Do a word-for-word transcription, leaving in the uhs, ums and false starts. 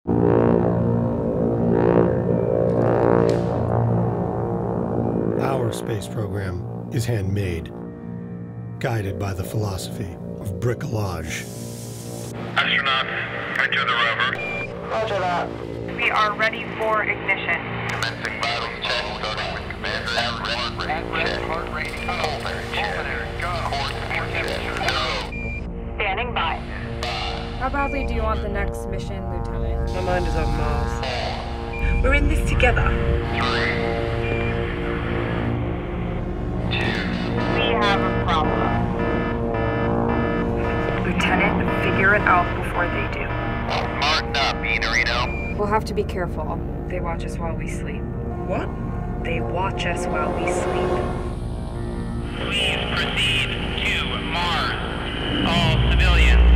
Our space program is handmade, guided by the philosophy of bricolage. Astronauts, enter the rover. Roger that. We are ready for ignition. Commencing vitals check, starting with commander at rest rate check. Heart rate, pulmonary check. Core temperature, no. Standing by. How badly do you want the next mission, Lieutenant? My mind is on Mars. We're in this together. Three, two, We have a problem. Lieutenant, figure it out before they do. marked up, Reno. We'll have to be careful. They watch us while we sleep. What? They watch us while we sleep. Please proceed to Mars. All civilians.